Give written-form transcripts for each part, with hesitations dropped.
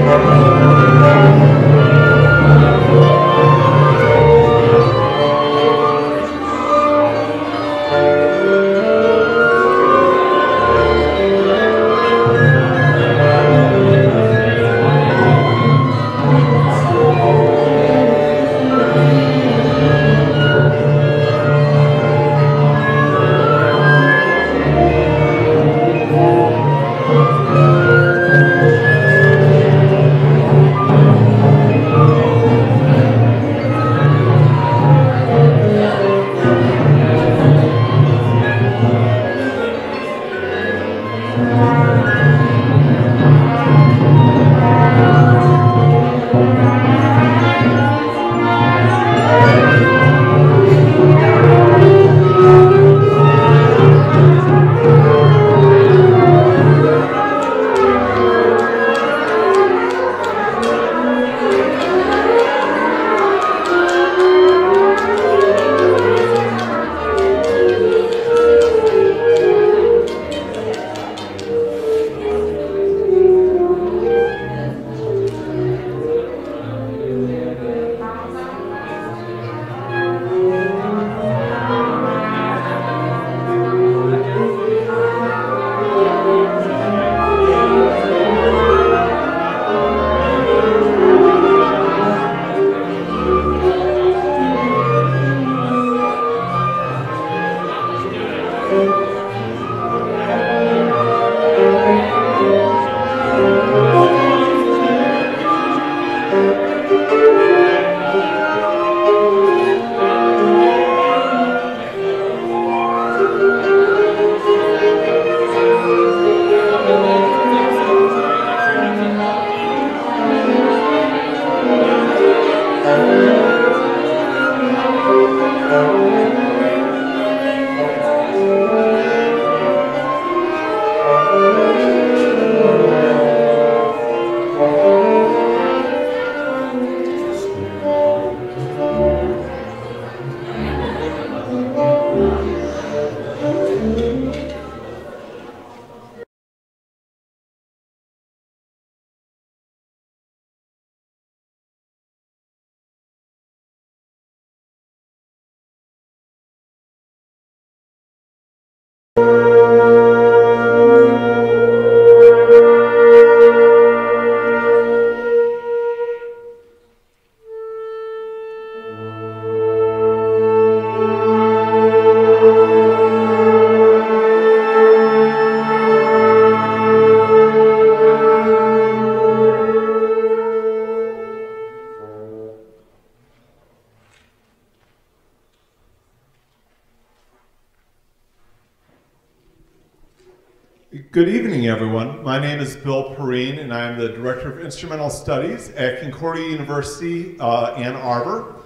Good evening, everyone. My name is Bill Perrine, and I am the Director of Instrumental Studies at Concordia University, Ann Arbor.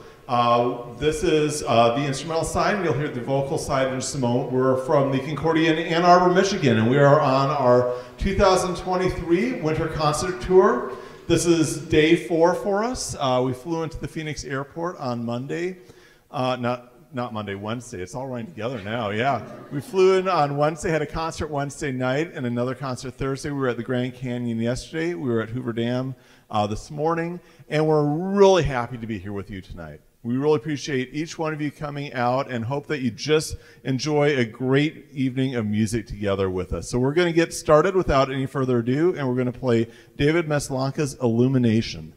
This is the instrumental side, and you'll hear the vocal side in just a moment. We're from the Concordia in Ann Arbor, Michigan, and we are on our 2023 Winter Concert Tour. This is day 4 for us. We flew into the Phoenix airport on Monday, not Monday, Wednesday. It's all running together now, yeah. We flew in on Wednesday, had a concert Wednesday night and another concert Thursday. We were at the Grand Canyon yesterday. We were at Hoover Dam this morning, and we're really happy to be here with you tonight. We really appreciate each one of you coming out and hope that you just enjoy a great evening of music together with us. So we're going to get started without any further ado, and we're going to play David Maslanka's Illumination.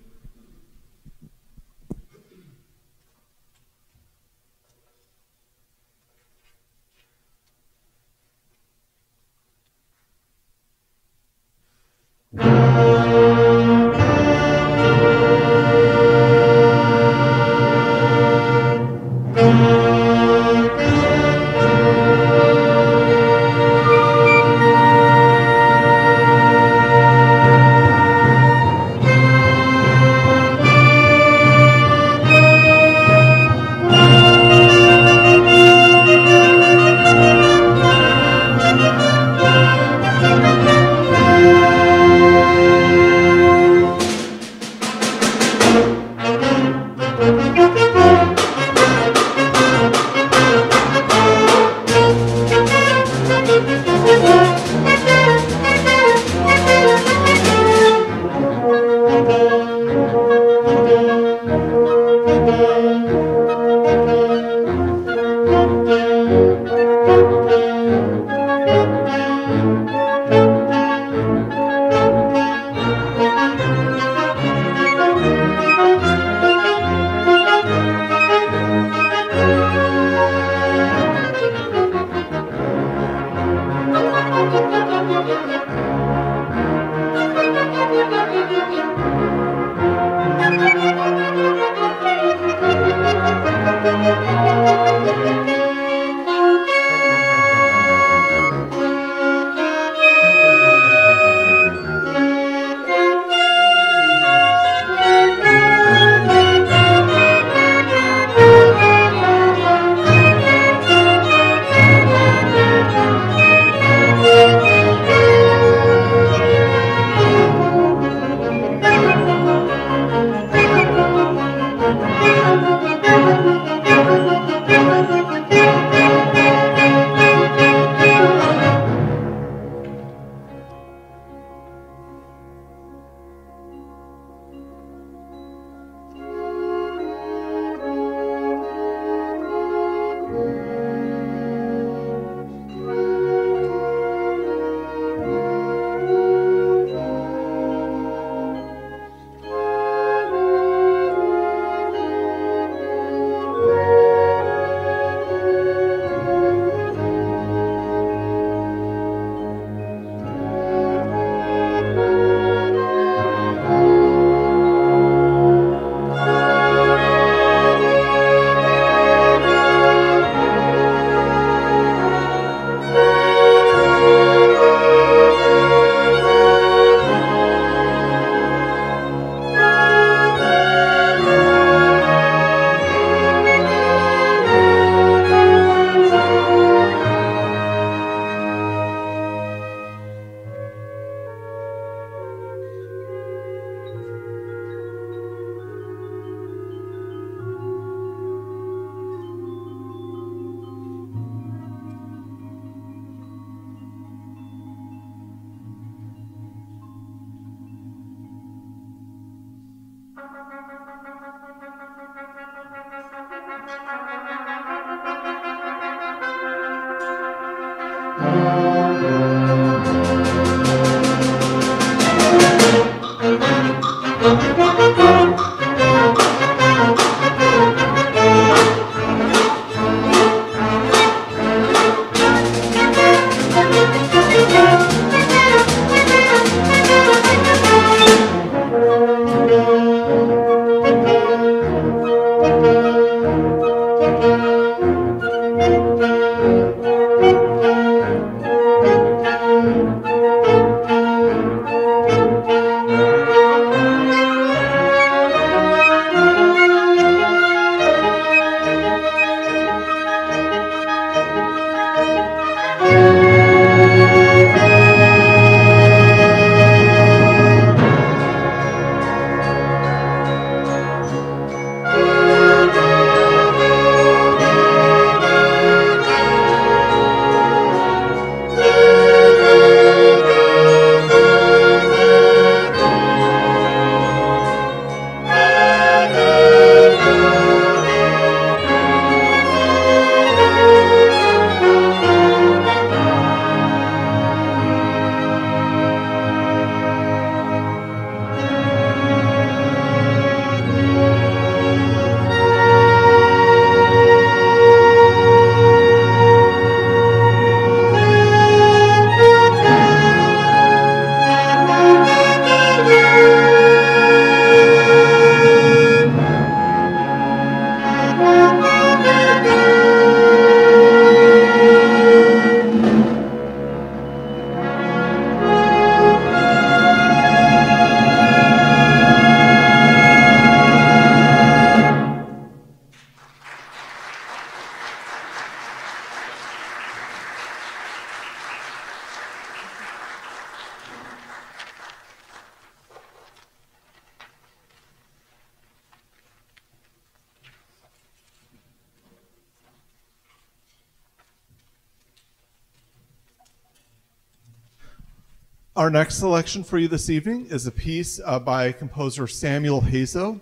Our next selection for you this evening is a piece by composer Samuel Hazo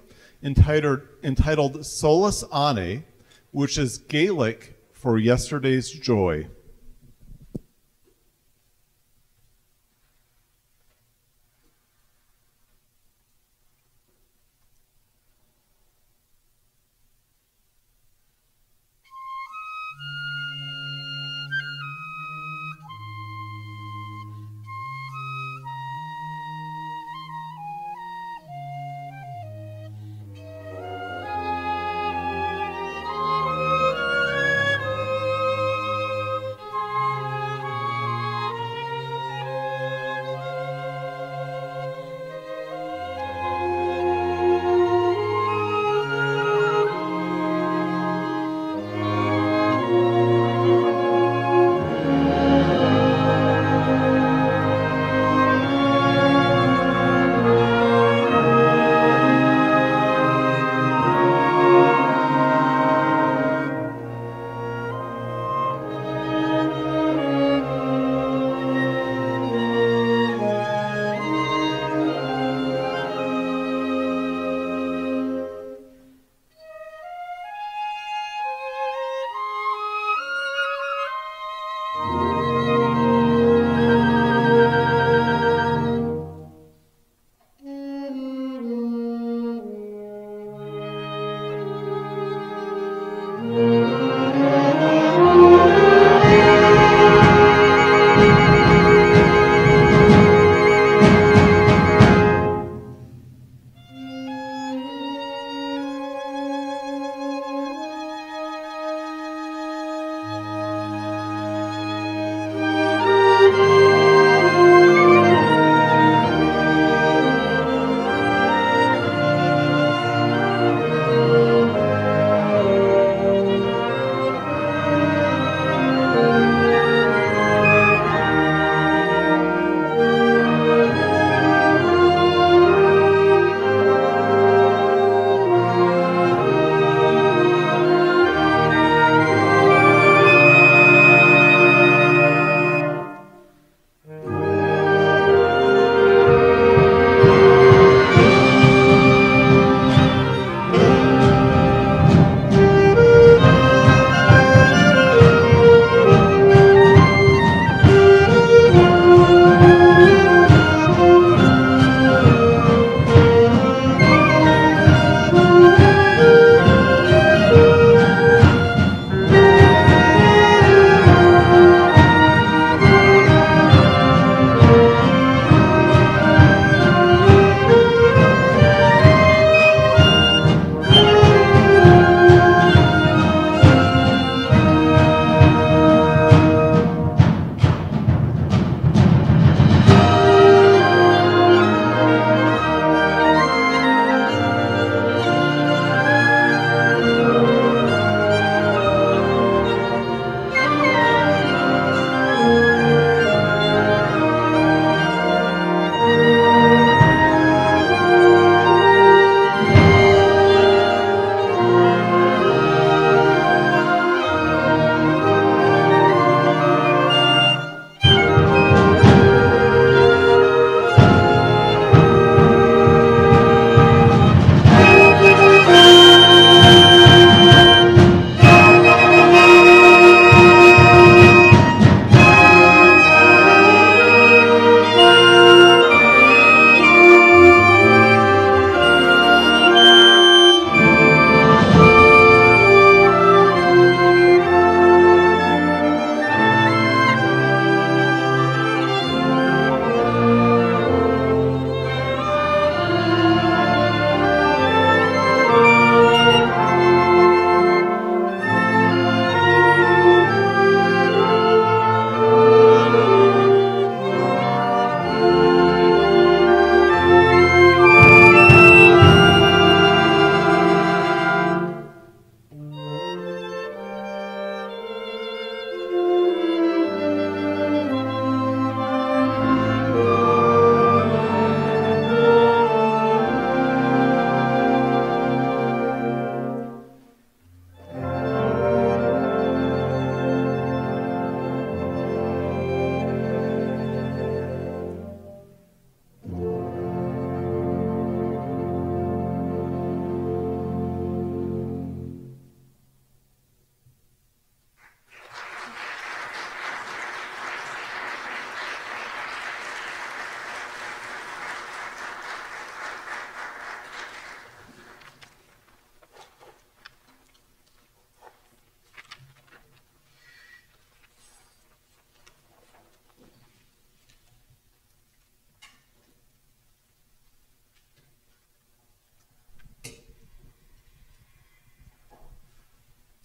entitled Solus Ane, which is Gaelic for yesterday's joy.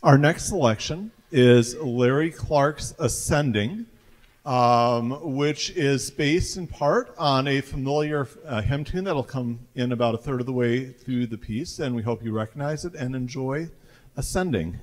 Our next selection is Larry Clark's Ascending, which is based in part on a familiar hymn tune that'll come in about a third of the way through the piece, and we hope you recognize it and enjoy Ascending.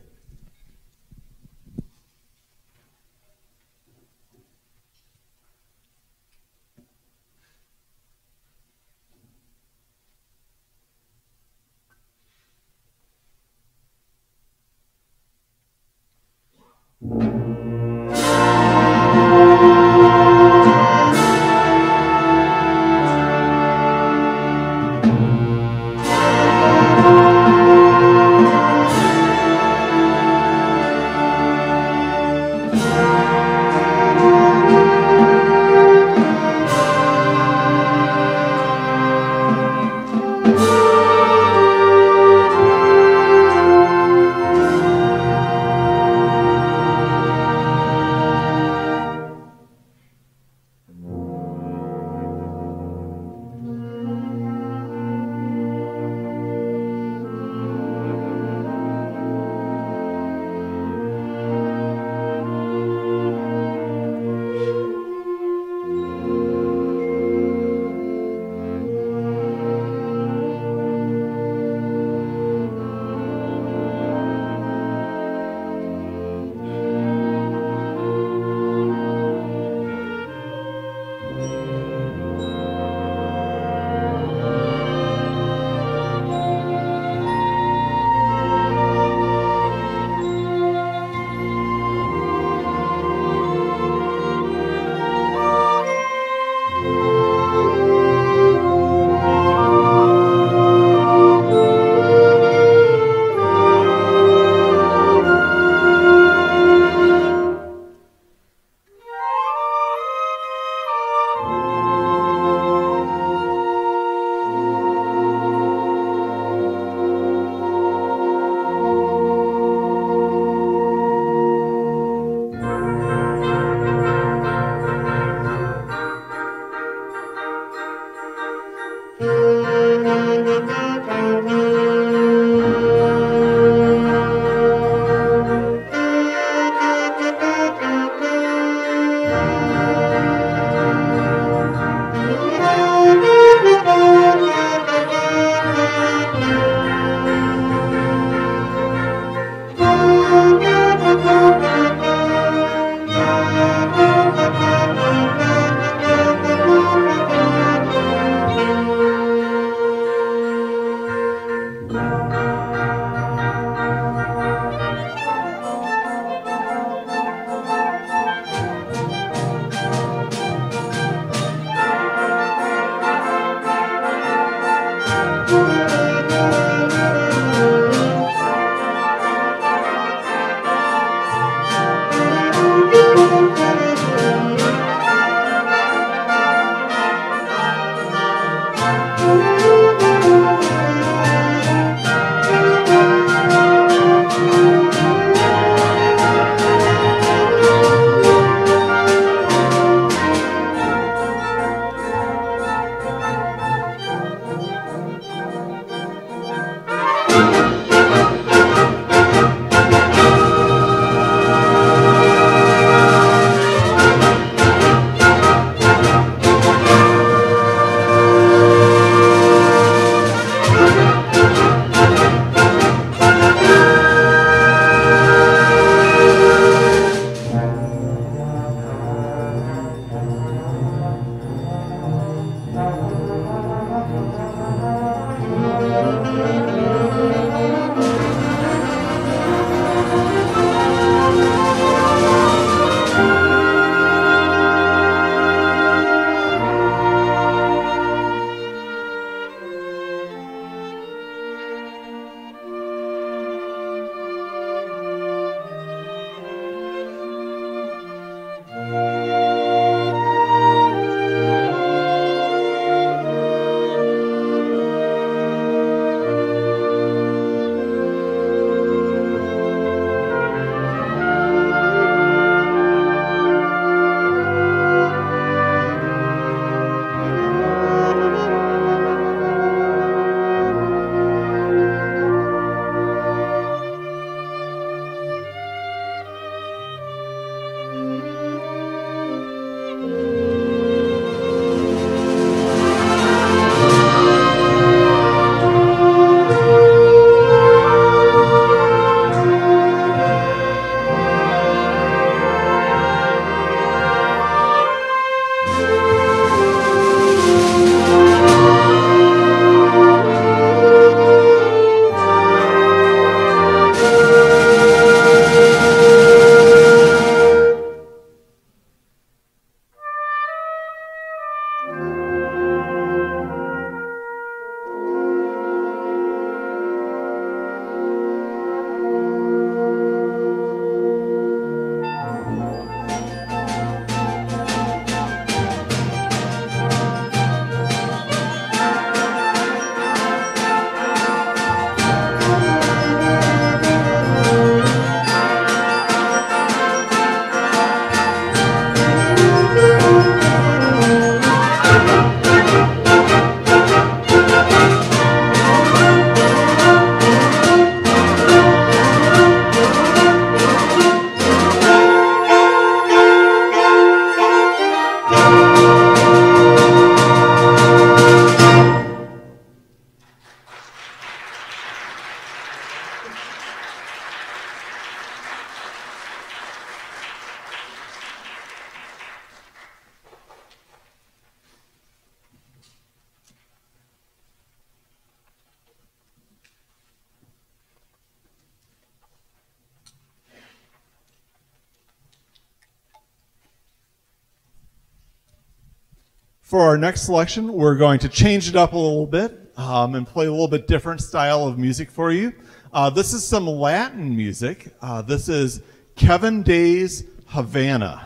For our next selection, we're going to change it up a little bit and play a little bit different style of music for you. This is some Latin music. This is Kevin Day's Havana.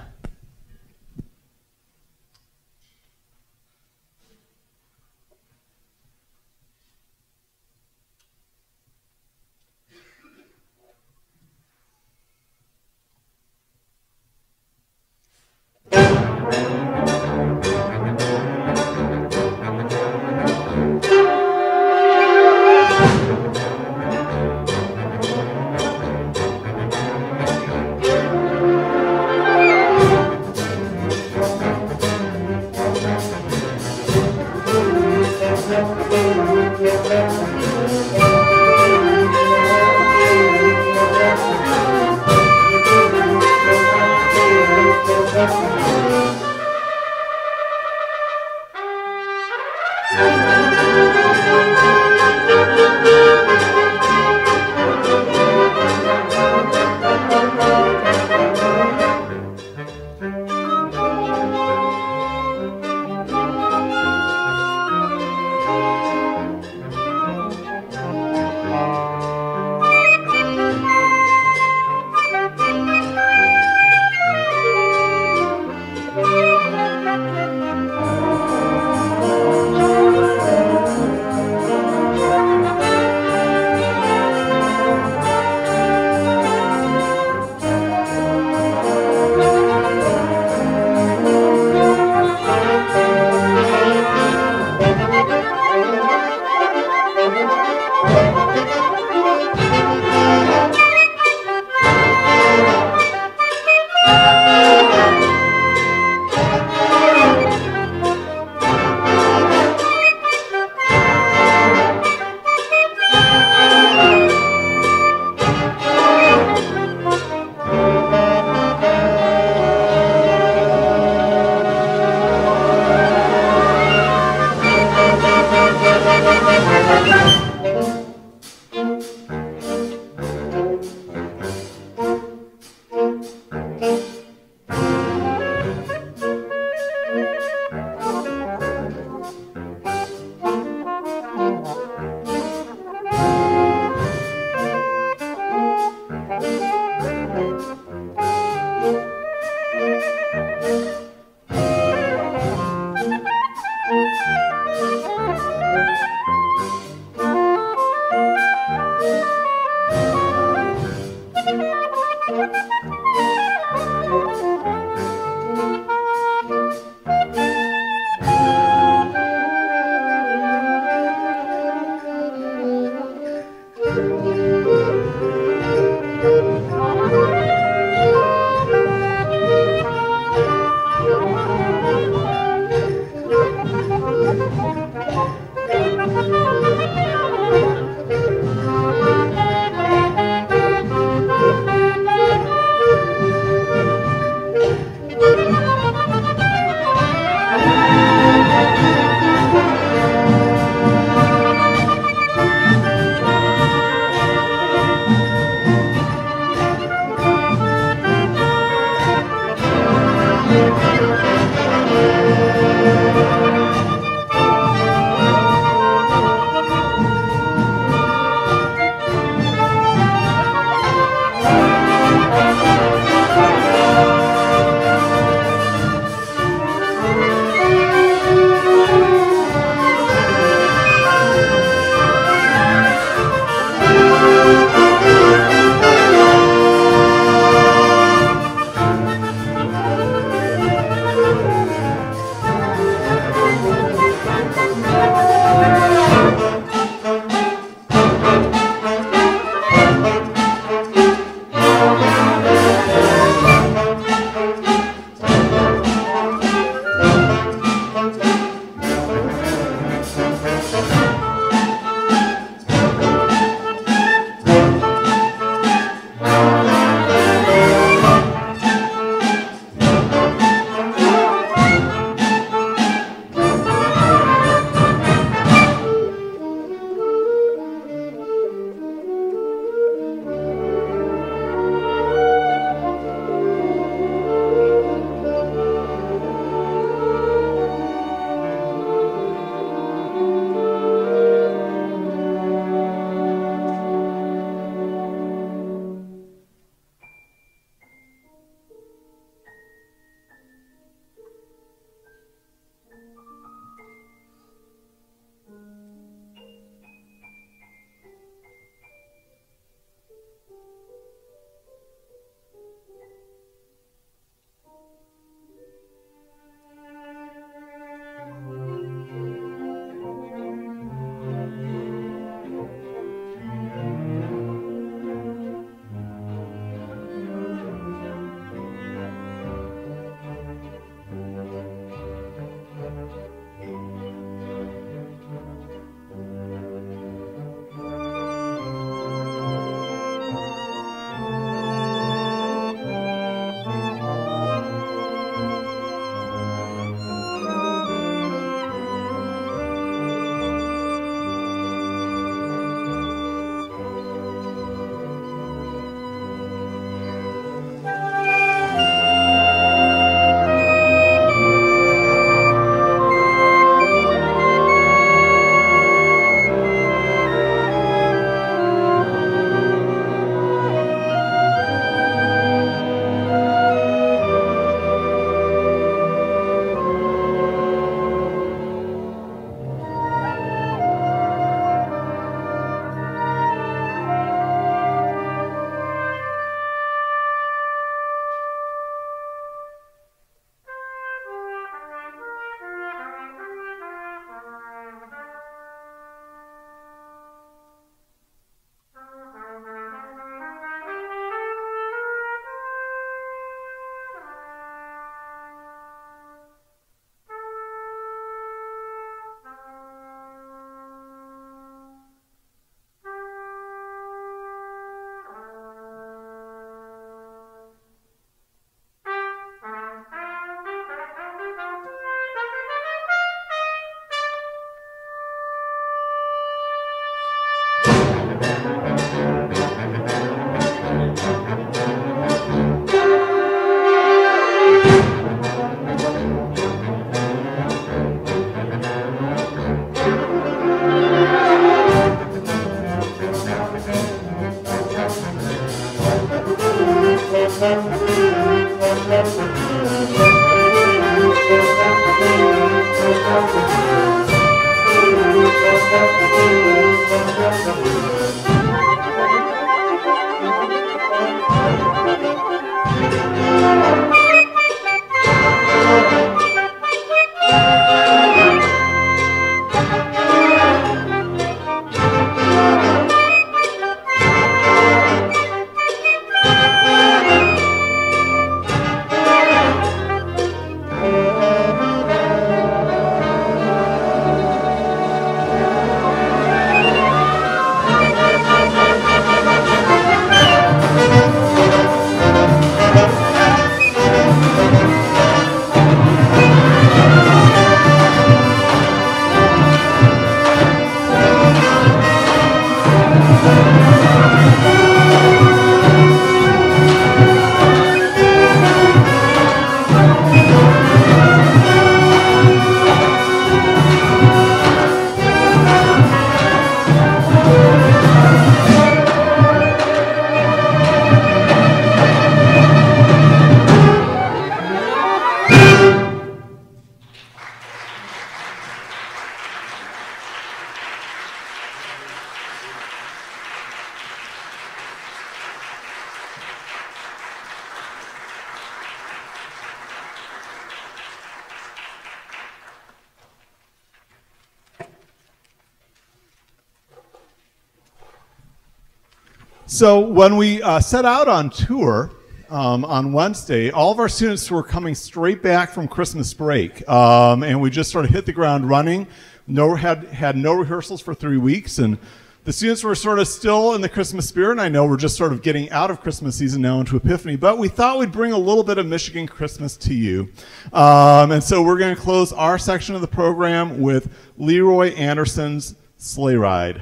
So when we set out on tour on Wednesday, all of our students were coming straight back from Christmas break, and we just sort of hit the ground running. Had no rehearsals for 3 weeks, and the students were sort of still in the Christmas spirit. And I know we're just sort of getting out of Christmas season now into Epiphany, but we thought we'd bring a little bit of Michigan Christmas to you. And so we're going to close our section of the program with Leroy Anderson's Sleigh Ride.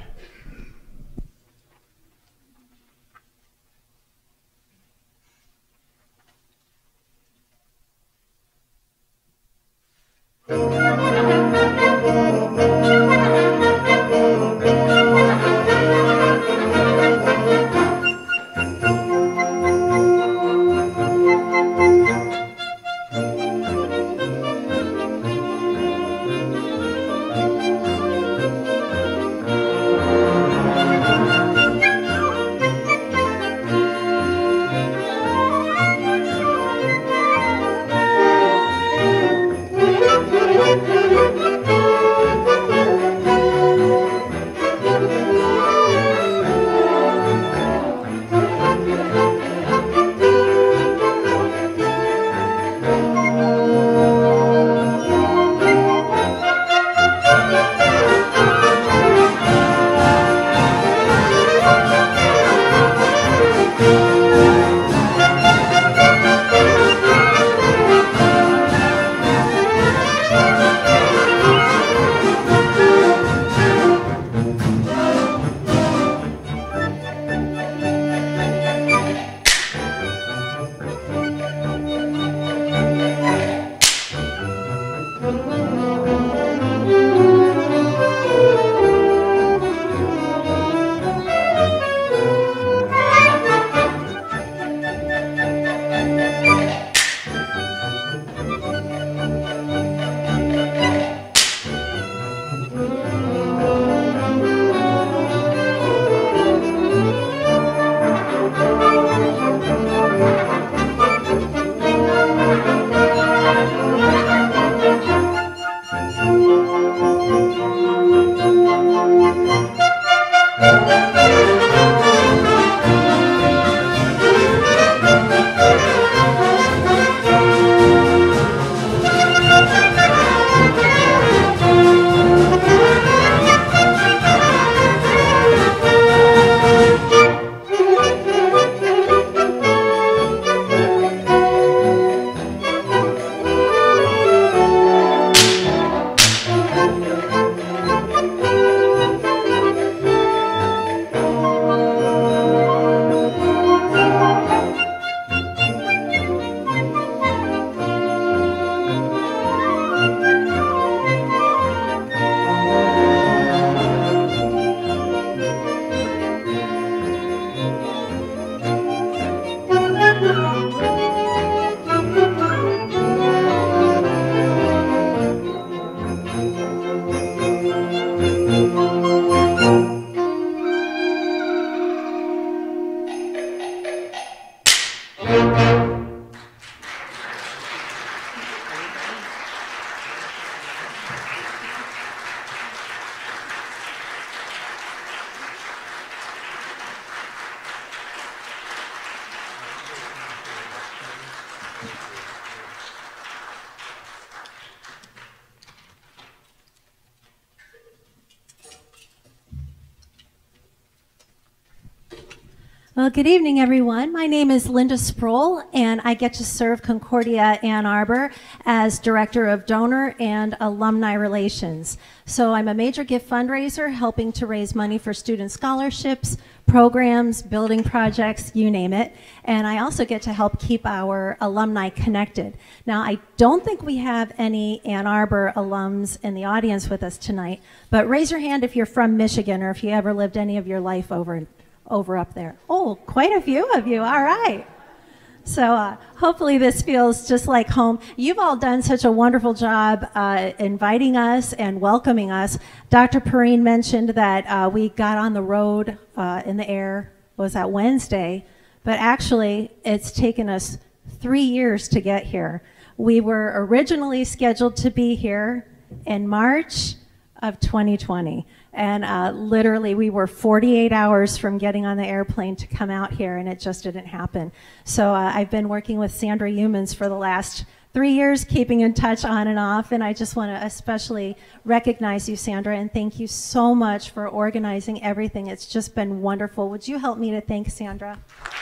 Well, good evening, everyone. My name is Linda Sproul, and I get to serve Concordia Ann Arbor as Director of Donor and Alumni Relations. So I'm a major gift fundraiser helping to raise money for student scholarships, programs, building projects, you name it. And I also get to help keep our alumni connected. Now, I don't think we have any Ann Arbor alums in the audience with us tonight, but raise your hand if you're from Michigan or if you ever lived any of your life over up there. Oh, quite a few of you. All right. So hopefully this feels just like home. You've all done such a wonderful job inviting us and welcoming us. Dr. Perrine mentioned that we got on the road in the air, was that Wednesday? But actually, it's taken us 3 years to get here. We were originally scheduled to be here in March of 2020. And literally, we were 48 hours from getting on the airplane to come out here, and it just didn't happen. So I've been working with Sandra Humans for the last 3 years, keeping in touch on and off, and I just want to especially recognize you, Sandra, and thank you so much for organizing everything. It's just been wonderful. Would you help me to thank Sandra?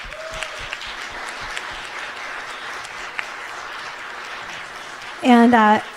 And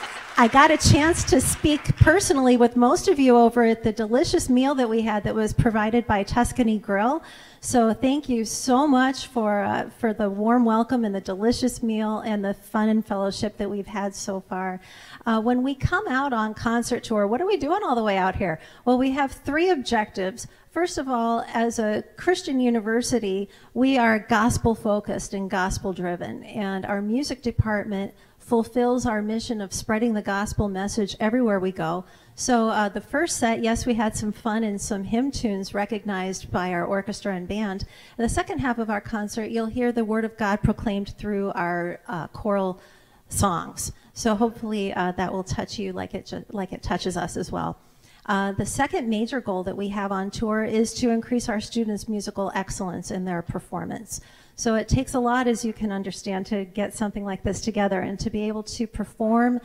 I got a chance to speak personally with most of you over at the delicious meal that we had that was provided by Tuscany Grill. So thank you so much for the warm welcome and the delicious meal and the fun and fellowship that we've had so far. When we come out on concert tour, what are we doing all the way out here? Well, we have 3 objectives. First of all, as a Christian university, we are gospel focused and gospel driven, and our music department fulfills our mission of spreading the gospel message everywhere we go. So the first set, yes, we had some fun and some hymn tunes recognized by our orchestra and band. In the second half of our concert, you'll hear the word of God proclaimed through our choral songs. So hopefully that will touch you like it touches us as well. The second major goal that we have on tour is to increase our students' musical excellence in their performance. So it takes a lot, as you can understand, to get something like this together, and to be able to perform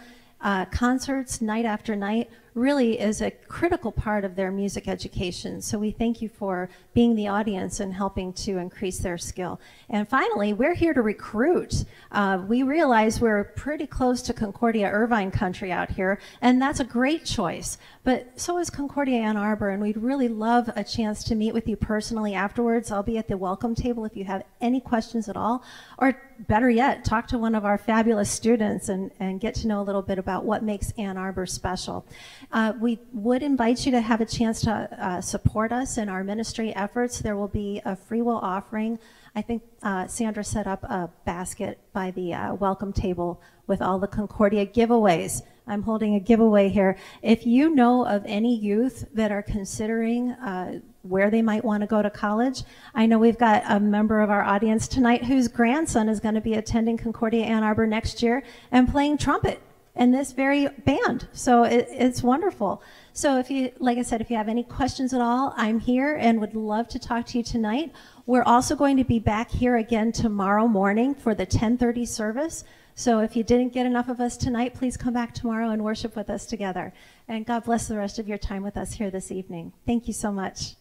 concerts night after night really is a critical part of their music education. So we thank you for being the audience and helping to increase their skill. And finally, we're here to recruit. We realize we're pretty close to Concordia Irvine country out here, and that's a great choice. But so is Concordia Ann Arbor, and we'd really love a chance to meet with you personally afterwards. I'll be at the welcome table if you have any questions at all, or better yet, talk to one of our fabulous students and get to know a little bit about what makes Ann Arbor special. We would invite you to have a chance to support us in our ministry efforts. There will be a free will offering. I think Sandra set up a basket by the welcome table with all the Concordia giveaways. I'm holding a giveaway here. If you know of any youth that are considering where they might want to go to college, I know we've got a member of our audience tonight whose grandson is going to be attending Concordia Ann Arbor next year and playing trumpet in this very band. So it's wonderful. So if you, like I said, if you have any questions at all, I'm here and would love to talk to you tonight. We're also going to be back here again tomorrow morning for the 10:30 service. So if you didn't get enough of us tonight, please come back tomorrow and worship with us together. And God bless the rest of your time with us here this evening. Thank you so much.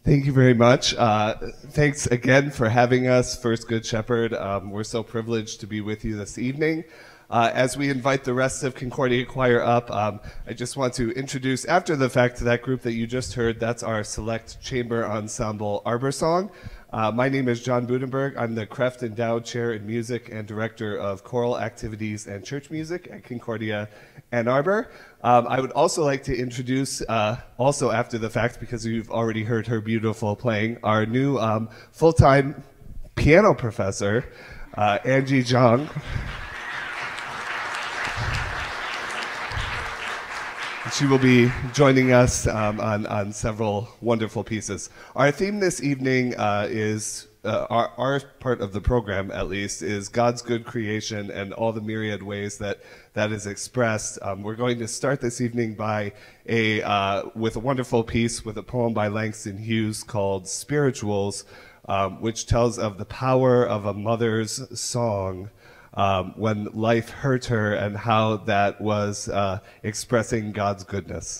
Thank you very much. Thanks again for having us, First Good Shepherd. We're so privileged to be with you this evening. As we invite the rest of Concordia Choir up, I just want to introduce, after the fact, that group that you just heard. That's our select chamber ensemble, Arborsong. My name is John Boonenberg. I'm the Kreft Endowed Chair in Music and Director of Choral Activities and Church Music at Concordia and Arbor. I would also like to introduce, also after the fact, because you've already heard her beautiful playing, our new full-time piano professor, Angie Zhang. She will be joining us on several wonderful pieces. Our theme this evening is, our part of the program at least, is God's good creation and all the myriad ways that that is expressed. We're going to start this evening by with a wonderful piece with a poem by Langston Hughes called Spirituals, which tells of the power of a mother's song when life hurt her and how that was expressing God's goodness.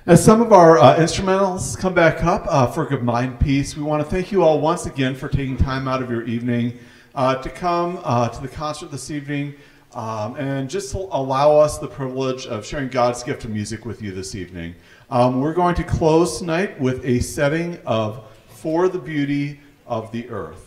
As some of our instrumentals come back up for a combined piece, we want to thank you all once again for taking time out of your evening to come to the concert this evening and just to allow us the privilege of sharing God's gift of music with you this evening. We're going to close tonight with a setting of For the Beauty of the Earth.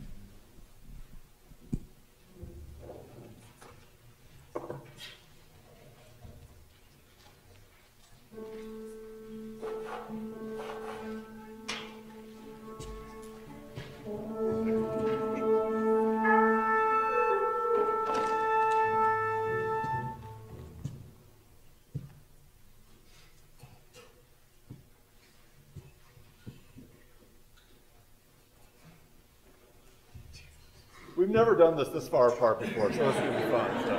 We've never done this far apart before, so it's going to be fun. So.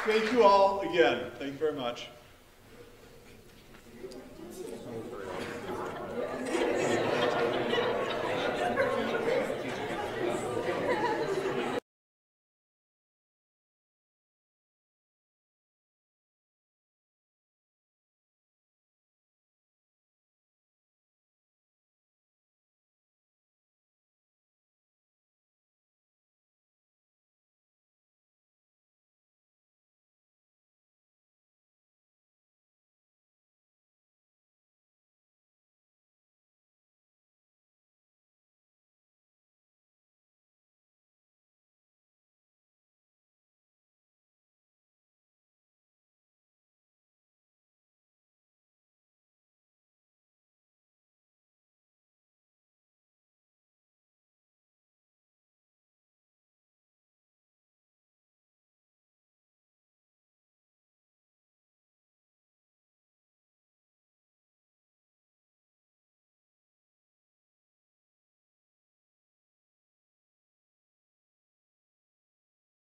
Thank you all again. Thank you very much.